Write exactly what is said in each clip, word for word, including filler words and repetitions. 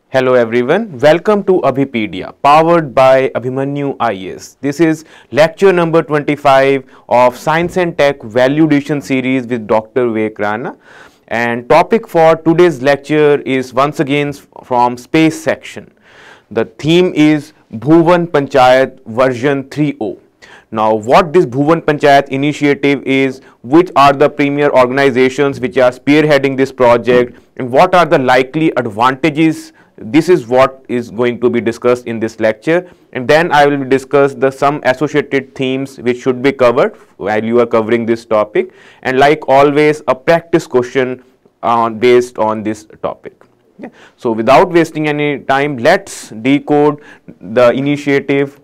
Hello everyone, welcome to Abhipedia, powered by Abhimanyu I A S. This is lecture number twenty-five of Science and Tech Value Addition series with Doctor Vivek Rana. And topic for today's lecture is once again from space section. The theme is Bhuvan Panchayat version three point oh. Now, what this Bhuvan Panchayat initiative is, which are the premier organizations which are spearheading this project, and what are the likely advantages. This is what is going to be discussed in this lecture, and then I will discuss the some associated themes which should be covered while you are covering this topic, and like always a practice question on based on this topic. Okay. So, without wasting any time, let's decode the initiative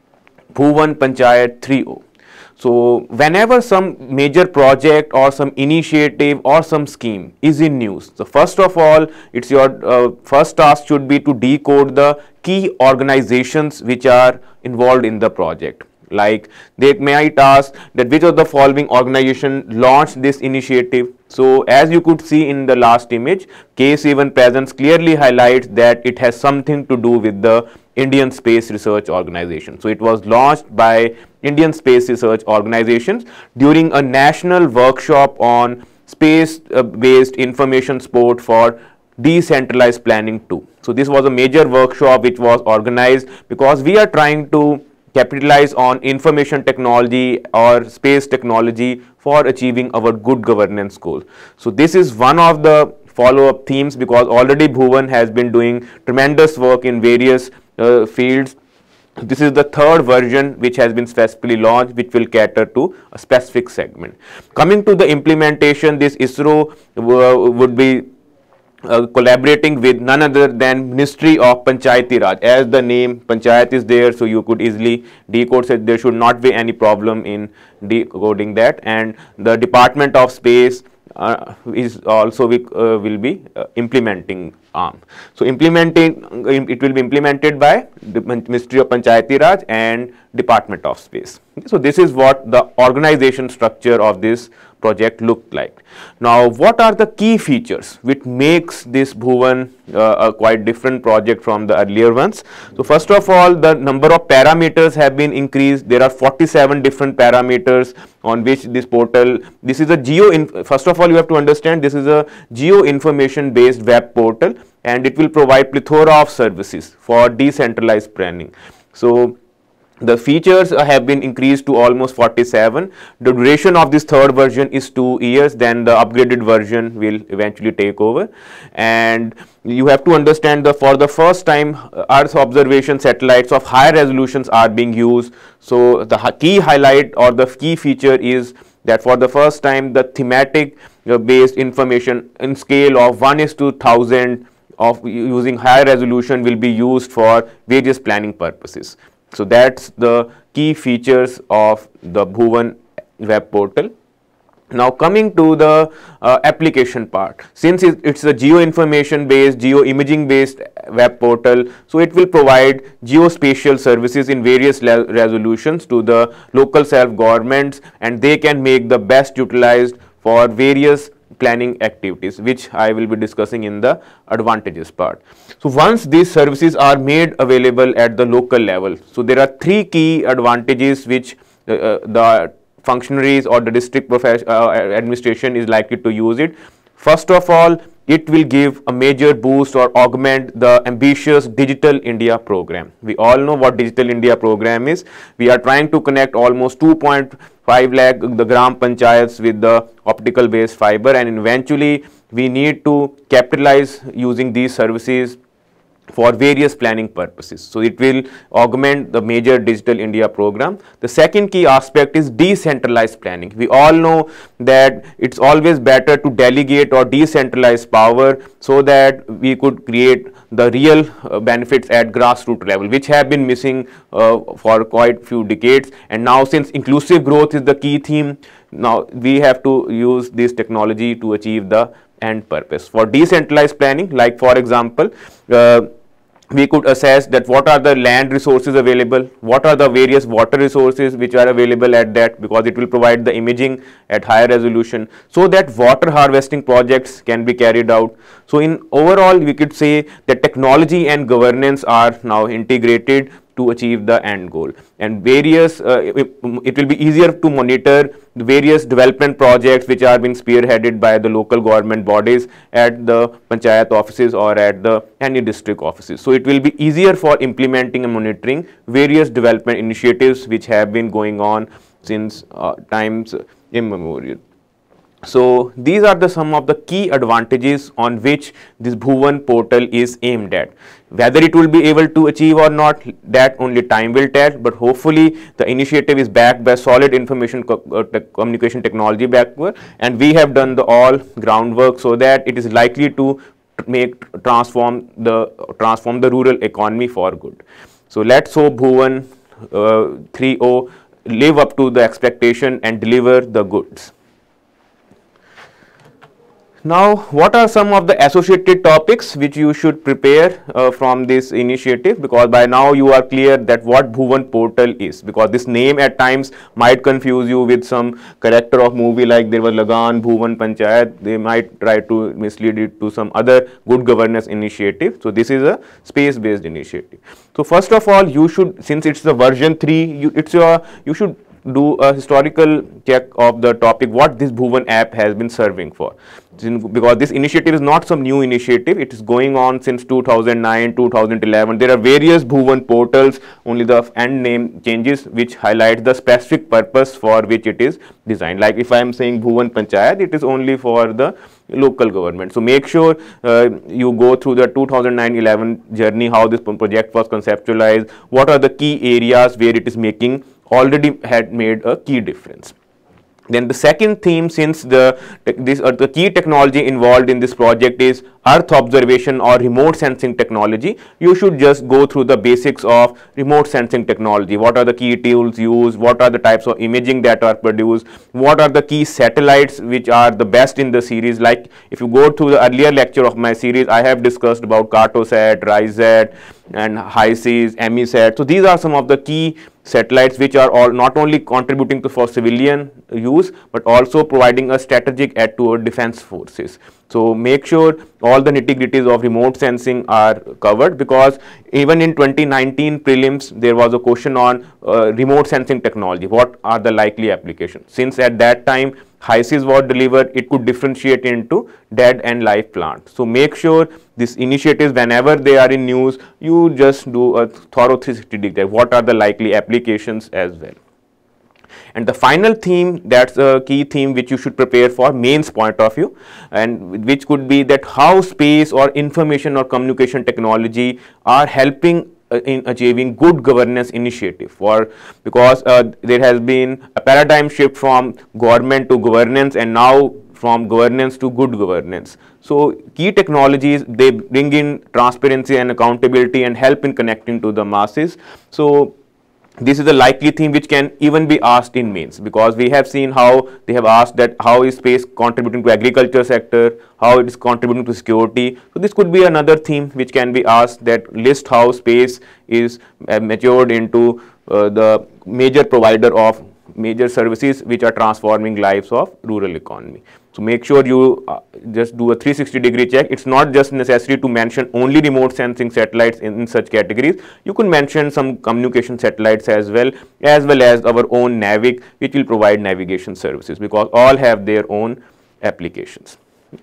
Bhuvan Panchayat three point oh. So, whenever some major project or some initiative or some scheme is in news, so first of all, it's your uh, first task should be to decode the key organizations which are involved in the project. Like they might ask that which of the following organization launched this initiative. So, as you could see in the last image, K seven presence clearly highlights that it has something to do with the Indian Space Research Organization. So, it was launched by Indian Space Research Organizations during a national workshop on space uh, based information support for decentralized planning too. So, this was a major workshop which was organized because we are trying to capitalize on information technology or space technology for achieving our good governance goal. So, this is one of the follow up themes because already Bhuvan has been doing tremendous work in various uh, fields. This is the third version which has been specifically launched, which will cater to a specific segment. Coming to the implementation, this ISRO uh, would be Uh, collaborating with none other than Ministry of Panchayati Raj. As the name Panchayat is there, so you could easily decode it. There should not be any problem in decoding that. And the Department of Space uh, is also we, uh, will be uh, implementing arm. So, implementing uh, it will be implemented by the Ministry of Panchayati Raj and Department of Space. Okay. So, this is what the organization structure of this project looked like. Now, what are the key features which makes this Bhuvan uh, a quite different project from the earlier ones? So, first of all, the number of parameters have been increased. There are forty-seven different parameters on which this portal, this is a geo, first of all you have to understand this is a geo information based web portal, and it will provide plethora of services for decentralized planning. So, the features have been increased to almost forty-seven. The duration of this third version is two years, then the upgraded version will eventually take over. And you have to understand that for the first time Earth observation satellites of higher resolutions are being used. So, the key highlight or the key feature is that for the first time the thematic uh, based information in scale of one is to one thousand of using higher resolution will be used for various planning purposes. So, that is the key features of the Bhuvan web portal. Now, coming to the uh, application part, since it is a geo information based, geo imaging based web portal, so it will provide geospatial services in various resolutions to the local self governments, and they can make the best utilized for various planning activities, which I will be discussing in the advantages part. So, once these services are made available at the local level, so there are three key advantages which uh, uh, the functionaries or the district profession, uh, administration is likely to use it. First of all, it will give a major boost or augment the ambitious Digital India program. We all know what Digital India program is. We are trying to connect almost two point five lakh the gram panchayats with the optical based fiber, and eventually we need to capitalize using these services for various planning purposes. So, it will augment the major Digital India program. The second key aspect is decentralized planning. We all know that it is always better to delegate or decentralize power so that we could create the real uh, benefits at grassroots level, which have been missing uh, for quite few decades. And now, since inclusive growth is the key theme, now we have to use this technology to achieve the end purpose. For decentralized planning, like for example, uh, we could assess that what are the land resources available, what are the various water resources which are available at that, because it will provide the imaging at higher resolution, so that water harvesting projects can be carried out. So in overall, we could say that technology and governance are now integrated to achieve the end goal, and various uh, it, it will be easier to monitor the various development projects which are being spearheaded by the local government bodies at the panchayat offices or at the any district offices. So it will be easier for implementing and monitoring various development initiatives which have been going on since uh, times immemorial. So these are the some of the key advantages on which this Bhuvan portal is aimed at. Whether it will be able to achieve or not, that only time will tell, but hopefully the initiative is backed by solid information co uh, te communication technology backward, and we have done the all groundwork so that it is likely to make transform the transform the rural economy for good. So let's hope Bhuvan uh, three point oh live up to the expectation and deliver the goods. Now, what are some of the associated topics which you should prepare uh, from this initiative, because by now you are clear that what Bhuvan portal is, because this name at times might confuse you with some character of movie like there was Lagan, Bhuvan Panchayat, they might try to mislead it to some other good governance initiative. So this is a space based initiative. So first of all, you should, since it's the version three, you, it's your, you should do a historical check of the topic what this Bhuvan app has been serving for, because this initiative is not some new initiative, it is going on since two thousand nine, two thousand eleven. There are various Bhuvan portals, only the end name changes, which highlight the specific purpose for which it is designed. Like if I am saying Bhuvan Panchayat, it is only for the local government. So make sure uh, you go through the two thousand nine eleven journey, how this project was conceptualized, what are the key areas where it is making already had made a key difference. Then the second theme, since the this uh, the key technology involved in this project is earth observation or remote sensing technology, you should just go through the basics of remote sensing technology. What are the key tools used, what are the types of imaging that are produced, what are the key satellites which are the best in the series. Like if you go through the earlier lecture of my series, I have discussed about Cartosat, RISAT and HISEAS, EMISAT. So these are some of the key satellites which are all not only contributing to for civilian use but also providing a strategic aid to our defense forces. So make sure all the nitty-gritties of remote sensing are covered, because even in twenty nineteen prelims there was a question on uh, remote sensing technology, what are the likely applications. Since at that time HISEAS was delivered, it could differentiate into dead and live plant. So make sure these initiatives, whenever they are in news, you just do a thorough three sixty degree, what are the likely applications as well. And the final theme, that's a key theme which you should prepare for mains point of view, and which could be that how space or information or communication technology are helping uh, in achieving good governance initiative, for because uh, there has been a paradigm shift from government to governance and now from governance to good governance. So key technologies, they bring in transparency and accountability and help in connecting to the masses. So this is a likely theme which can even be asked in mains, because we have seen how they have asked that how is space contributing to agriculture sector, how it is contributing to security. So this could be another theme which can be asked, that list how space is uh, matured into uh, the major provider of major services which are transforming lives of rural economy. So make sure you uh, just do a three sixty degree check. It's not just necessary to mention only remote sensing satellites in, in such categories. You can mention some communication satellites as well, as well as our own NAVIC, which will provide navigation services, because all have their own applications.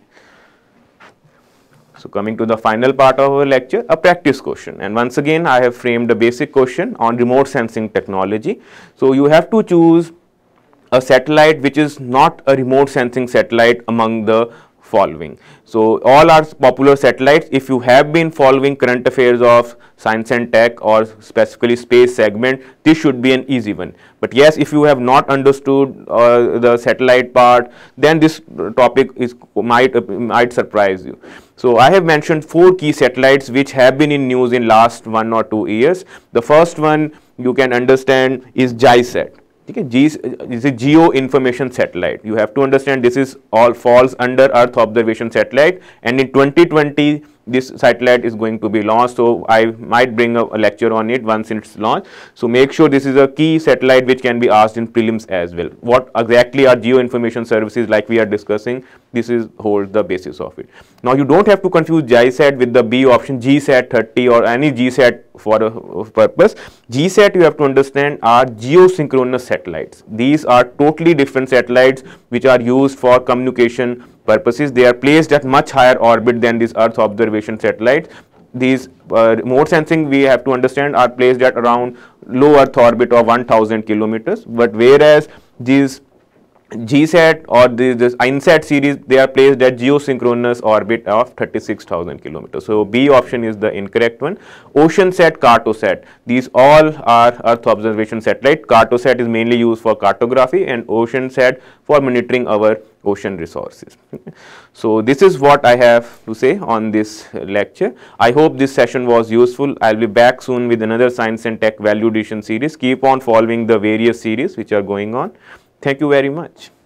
So coming to the final part of our lecture, a practice question, and once again I have framed a basic question on remote sensing technology. So you have to choose a satellite which is not a remote sensing satellite among the following. So all are popular satellites. If you have been following current affairs of science and tech or specifically space segment, this should be an easy one. But yes, if you have not understood uh, the satellite part, then this topic is might uh, might surprise you. So I have mentioned four key satellites which have been in news in last one or two years. The first one you can understand is GISAT. Okay, G is a geo information satellite. You have to understand this is all falls under Earth observation satellite, and in twenty twenty this satellite is going to be launched, so I might bring a, a lecture on it once it's launched. So make sure this is a key satellite which can be asked in prelims as well. What exactly are geo information services, like we are discussing? This is holds the basis of it. Now you don't have to confuse GISAT with the B option, G SAT thirty or any G SAT for a purpose. G SAT, you have to understand, are geosynchronous satellites. These are totally different satellites which are used for communication purposes. They are placed at much higher orbit than these Earth observation satellites. These uh, remote sensing, we have to understand, are placed at around low Earth orbit of one thousand kilometers, but whereas these G SAT or the, this INSAT series, they are placed at geosynchronous orbit of thirty-six thousand kilometers. So B option is the incorrect one. OceanSat, Cartosat, these all are Earth observation satellite. Cartosat is mainly used for cartography and OceanSat for monitoring our ocean resources. So this is what I have to say on this lecture. I hope this session was useful. I'll be back soon with another Science and Tech Value Addition series. Keep on following the various series which are going on. Thank you very much.